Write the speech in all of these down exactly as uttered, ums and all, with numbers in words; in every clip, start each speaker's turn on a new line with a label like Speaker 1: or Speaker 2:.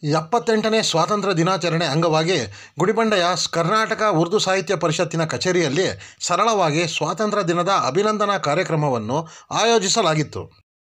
Speaker 1: ಎಪ್ಪತ್ತೆಂಟನೇ ಸ್ವಾತಂತ್ರ್ಯ ದಿನಾಚರಣೆ ಅಂಗವಾಗಿ ಗುಡಿಬಂಡೆಯ ಕರ್ನಾಟಕ ಉರ್ದು ಸಾಹಿತ್ಯ ಪರಿಷತ್ತಿನ ಕಚೇರಿಯಲ್ಲಿ ಸರಳವಾಗಿ ಸ್ವಾತಂತ್ರ್ಯ ದಿನದ ಅಭಿನಂದನಾ ಕಾರ್ಯಕ್ರಮವನ್ನು ಆಯೋಜಿಸಲಾಗಿತ್ತು.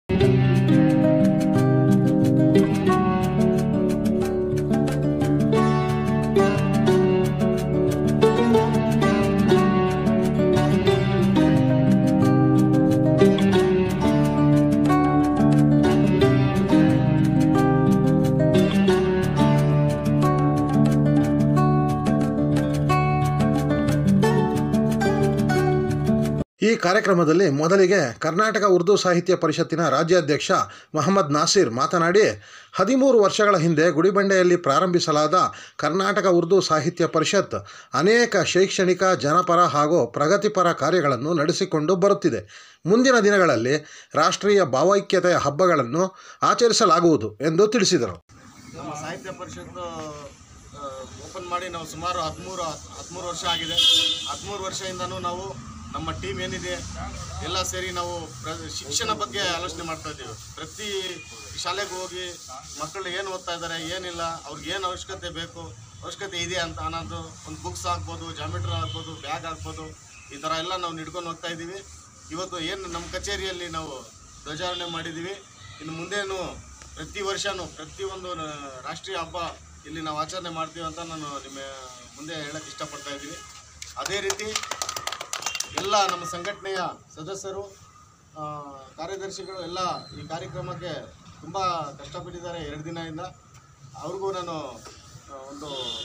Speaker 1: ಈ ಕಾರ್ಯಕ್ರಮದಲ್ಲಿ ಮೊದಲಿಗೆ ಕರ್ನಾಟಕ ಉರ್ದು ಸಾಹಿತ್ಯ ಪರಿಷತ್ತಿನ ರಾಜ್ಯಾಧ್ಯಕ್ಷ ಮೊಹಮ್ಮದ್ ನಾಸಿರ್ ಮಾತನಾಡಿ, ಹದಿಮೂರು ವರ್ಷಗಳ ಹಿಂದೆ ಗುಡಿಬಂಡೆಯಲ್ಲಿ ಪ್ರಾರಂಭಿಸಲಾದ ಕರ್ನಾಟಕ ಉರ್ದು ಸಾಹಿತ್ಯ ಪರಿಷತ್ ಅನೇಕ ಶೈಕ್ಷಣಿಕ, ಜನಪರ ಹಾಗೂ ಪ್ರಗತಿಪರ ಕಾರ್ಯಗಳನ್ನು ನಡೆಸಿಕೊಂಡು ಬರುತ್ತಿದೆ. ಮುಂದಿನ ದಿನಗಳಲ್ಲಿ ರಾಷ್ಟ್ರೀಯ ಭಾವೈಕ್ಯತೆಯ ಹಬ್ಬಗಳನ್ನು ಆಚರಿಸಲಾಗುವುದು ಎಂದು ತಿಳಿಸಿದರು.
Speaker 2: ನಮ್ಮ ಸಾಹಿತ್ಯ ಪರಿಷತ್ತು ಓಪನ್ ಮಾಡಿ ನಾವು ಸುಮಾರು ಹದಿಮೂರು ಹದಿಮೂರು ವರ್ಷ ಆಗಿದೆ. ಹದಿಮೂರು ವರ್ಷದಿಂದನೂ ನಾವು ನಮ್ಮ ಟೀಮ್ ಏನಿದೆ ಎಲ್ಲ ಸೇರಿ ನಾವು ಪ್ರ ಶಿಕ್ಷಣ ಬಗ್ಗೆ ಆಲೋಚನೆ ಮಾಡ್ತಾ ಇದ್ದೀವಿ. ಪ್ರತಿ ಶಾಲೆಗೆ ಹೋಗಿ ಮಕ್ಕಳು ಏನು ಓದ್ತಾ ಇದ್ದಾರೆ, ಏನಿಲ್ಲ, ಅವ್ರಿಗೆ ಏನು ಅವಶ್ಯಕತೆ ಬೇಕು, ಅವಶ್ಯಕತೆ ಇದೆ ಅಂತ ಅನ್ನೋದು ಒಂದು ಬುಕ್ಸ್ ಆಗ್ಬೋದು, ಜಾಮಿಟ್ರಿ ಆಗ್ಬೋದು, ಬ್ಯಾಗ್ ಆಗ್ಬೋದು, ಈ ಥರ ಎಲ್ಲ ನಾವು ನಿಡ್ಕೊಂಡು ಹೋಗ್ತಾ ಇದ್ದೀವಿ. ಇವತ್ತು ಏನು ನಮ್ಮ ಕಚೇರಿಯಲ್ಲಿ ನಾವು ಧ್ವಜಾರೋಹಣೆ ಮಾಡಿದ್ದೀವಿ. ಇನ್ನು ಮುಂದೇನು ಪ್ರತಿ ವರ್ಷವೂ ಪ್ರತಿಯೊಂದು ರಾಷ್ಟ್ರೀಯ ಹಬ್ಬ ಇಲ್ಲಿ ನಾವು ಆಚರಣೆ ಮಾಡ್ತೀವಿ ಅಂತ ನಾನು ನಿಮ್ಮ ಮುಂದೆ ಹೇಳಕ್ಕೆ ಇಷ್ಟಪಡ್ತಾ ಇದ್ದೀವಿ. ಅದೇ ರೀತಿ ಎಲ್ಲ ನಮ್ಮ ಸಂಘಟನೆಯ ಸದಸ್ಯರು, ಕಾರ್ಯದರ್ಶಿಗಳು ಎಲ್ಲ ಈ ಕಾರ್ಯಕ್ರಮಕ್ಕೆ ತುಂಬ ಕಷ್ಟಪಟ್ಟಿದ್ದಾರೆ ಎರಡು ದಿನದಿಂದ. ಅವ್ರಿಗೂ ನಾನು ಒಂದು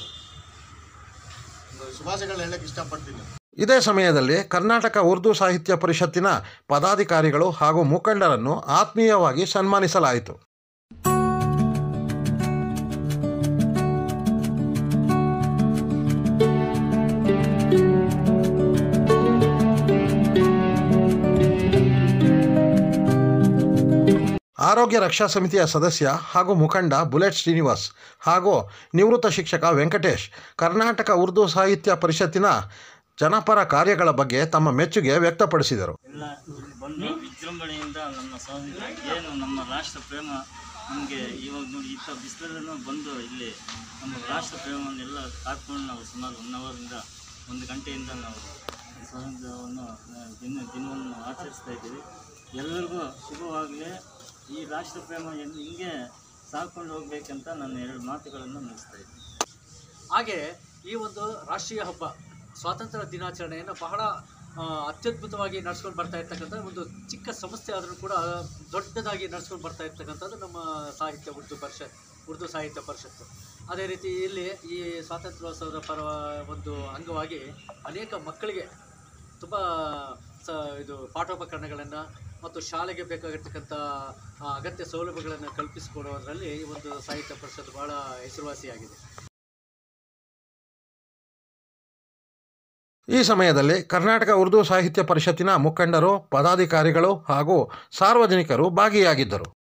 Speaker 2: ಶುಭಾಶಯಗಳನ್ನ ಹೇಳಕ್ಕೆ ಇಷ್ಟಪಡ್ತೀನಿ.
Speaker 1: ಇದೇ ಸಮಯದಲ್ಲಿ ಕರ್ನಾಟಕ ಉರ್ದು ಸಾಹಿತ್ಯ ಪರಿಷತ್ತಿನ ಪದಾಧಿಕಾರಿಗಳು ಹಾಗೂ ಮುಖಂಡರನ್ನು ಆತ್ಮೀಯವಾಗಿ ಸನ್ಮಾನಿಸಲಾಯಿತು. ಆರೋಗ್ಯ ರಕ್ಷಾ ಸಮಿತಿಯ ಸದಸ್ಯ ಹಾಗೂ ಮುಖಂಡ ಬುಲೆಟ್ ಶ್ರೀನಿವಾಸ್ ಹಾಗೂ ನಿವೃತ್ತ ಶಿಕ್ಷಕ ವೆಂಕಟೇಶ್ ಕರ್ನಾಟಕ ಉರ್ದು ಸಾಹಿತ್ಯ ಪರಿಷತ್ತಿನ ಜನಪರ ಕಾರ್ಯಗಳ ಬಗ್ಗೆ ತಮ್ಮ ಮೆಚ್ಚುಗೆ ವ್ಯಕ್ತಪಡಿಸಿದರು.
Speaker 3: ಎಲ್ಲ ಬಂದು ವಿಜೃಂಭಣೆಯಿಂದ ನಮ್ಮ ಸ್ವಾತಂತ್ರ್ಯ ಏನು ನಮ್ಮ ರಾಷ್ಟ್ರ ಪ್ರೇಮ ನಮಗೆ ಇವಾಗ ನೋಡಿ ಇಂಥ ಬಿಸಿಲಲ್ಲೂ ಬಂದು ಇಲ್ಲಿ ನಮ್ಮ ರಾಷ್ಟ್ರ ಪ್ರೇಮವನ್ನೆಲ್ಲ ಕಾತ್ಕೊಂಡು ನಾವು ಸುಮಾರು ಒನ್ ಅವರಿಂದ ಒಂದು ಗಂಟೆಯಿಂದ ನಾವು ಸ್ವಾತಂತ್ರ್ಯವನ್ನು ದಿನ ದಿನವನ್ನು ಆಚರಿಸ್ತಾ ಇದ್ದೀವಿ. ಎಲ್ಲರಿಗೂ ಶುಭವಾಗಲಿ. ಈ ರಾಷ್ಟ್ರ ಪ್ರೇಮ ಹಿಂಗೆ ಸಾಕೊಂಡು ಹೋಗ್ಬೇಕಂತ ನಾನು ಎರಡು ಮಾತುಗಳನ್ನು ಮುಗಿಸ್ತಾ ಇದ್ದೀನಿ.
Speaker 4: ಹಾಗೆ ಈ ಒಂದು ರಾಷ್ಟ್ರೀಯ ಹಬ್ಬ ಸ್ವಾತಂತ್ರ್ಯ ದಿನಾಚರಣೆಯನ್ನು ಬಹಳ ಅತ್ಯದ್ಭುತವಾಗಿ ನಡೆಸ್ಕೊಂಡು ಬರ್ತಾ ಇರ್ತಕ್ಕಂಥ ಒಂದು ಚಿಕ್ಕ ಸಂಸ್ಥೆ ಆದರೂ ಕೂಡ ದೊಡ್ಡದಾಗಿ ನಡೆಸ್ಕೊಂಡು ಬರ್ತಾ ಇರ್ತಕ್ಕಂಥದ್ದು ನಮ್ಮ ಸಾಹಿತ್ಯ ಉರ್ದು ಪರಿಷತ್ ಉರ್ದು ಸಾಹಿತ್ಯ ಪರಿಷತ್ತು. ಅದೇ ರೀತಿ ಇಲ್ಲಿ ಈ ಸ್ವಾತಂತ್ರ್ಯೋತ್ಸವದ ಪರ ಒಂದು ಅಂಗವಾಗಿ ಅನೇಕ ಮಕ್ಕಳಿಗೆ ತುಂಬ ಸ ಇದು ಪಾಠೋಪಕರಣಗಳನ್ನು ಮತ್ತು ಶಾಲೆಗೆ ಬೇಕಾಗಿರ್ತಕ್ಕಂಥ ಅಗತ್ಯ ಸೌಲಭ್ಯಗಳನ್ನು ಕಲ್ಪಿಸಿಕೊಡುವುದರಲ್ಲಿ ಈ ಒಂದು ಸಾಹಿತ್ಯ ಪರಿಷತ್ ಬಹಳ ಹೆಸರುವಾಸಿಯಾಗಿದೆ.
Speaker 1: ಈ ಸಮಯದಲ್ಲಿ ಕರ್ನಾಟಕ ಉರ್ದು ಸಾಹಿತ್ಯ ಪರಿಷತ್ತಿನ ಮುಖಂಡರು, ಪದಾಧಿಕಾರಿಗಳು ಹಾಗೂ ಸಾರ್ವಜನಿಕರು ಭಾಗಿಯಾಗಿದ್ದರು.